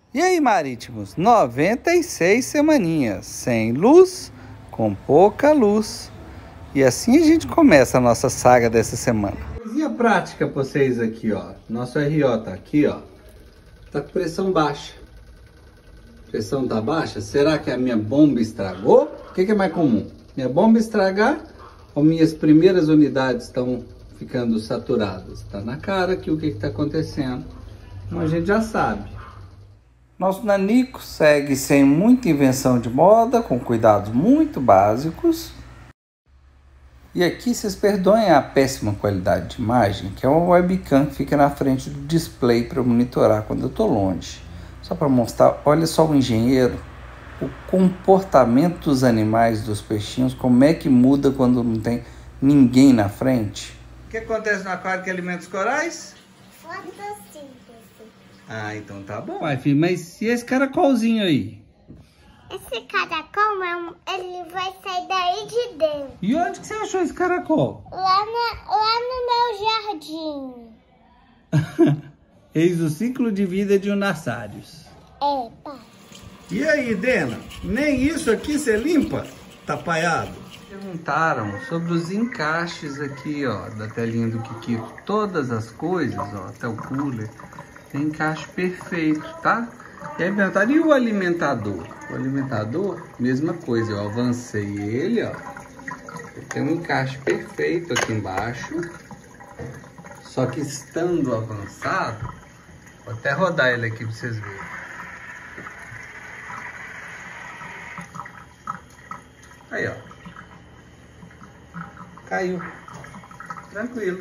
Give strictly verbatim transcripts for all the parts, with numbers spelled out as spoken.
E aí, marítimos? noventa e seis semaninhas, sem luz, com pouca luz. E assim a gente começa a nossa saga dessa semana. Coisinha prática pra vocês aqui, ó. Nosso R O tá aqui, ó. Tá com pressão baixa. Pressão tá baixa? Será que a minha bomba estragou? O que que é mais comum? Minha bomba estragar ou minhas primeiras unidades estão ficando saturadas? Tá na cara aqui o que que tá acontecendo. Então a gente já sabe. Nosso nanico segue sem muita invenção de moda, com cuidados muito básicos. E aqui vocês perdoem a péssima qualidade de imagem, que é uma webcam que fica na frente do display para eu monitorar quando eu estou longe. Só para mostrar, olha só o engenheiro, o comportamento dos animais, dos peixinhos, como é que muda quando não tem ninguém na frente. O que acontece no aquário que alimenta os corais? Fotossíntese. Ah, então tá bom. Ai, filho, mas e esse caracolzinho aí? Esse caracol, é um, ele vai sair daí de dentro. E onde que você achou esse caracol? Lá, na, lá no meu jardim. Eis o ciclo de vida de um Nassários. É, pai. E aí, Dena? Nem isso aqui você limpa? Tá paiado? Perguntaram sobre os encaixes aqui, ó, da telinha do Kikito. Todas as coisas, ó, até o cooler, tem encaixe perfeito, tá? E aí perguntaram, e o alimentador? O alimentador, mesma coisa, eu avancei ele, ó. Ele tem um encaixe perfeito aqui embaixo. Só que estando avançado, vou até rodar ele aqui pra vocês verem. Aí, ó. Caiu. Tranquilo.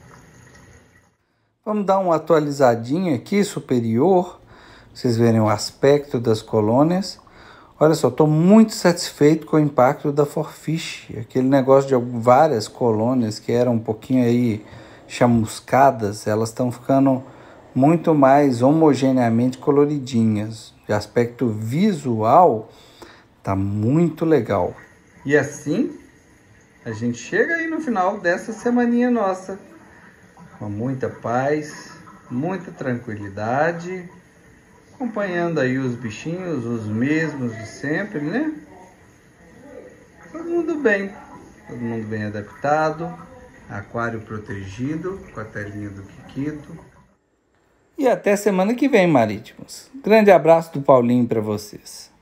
Vamos dar uma atualizadinha aqui superior. Pra vocês verem o aspecto das colônias. Olha só, estou muito satisfeito com o impacto da Forfish. Aquele negócio de várias colônias que eram um pouquinho aí chamuscadas, elas estão ficando muito mais homogeneamente coloridinhas. De aspecto visual, tá muito legal. E assim, a gente chega aí no final dessa semaninha nossa, com muita paz, muita tranquilidade, acompanhando aí os bichinhos, os mesmos de sempre, né? Todo mundo bem, todo mundo bem adaptado, aquário protegido, com a telinha do Kikito. E até semana que vem, marítimos. Grande abraço do Paulinho para vocês.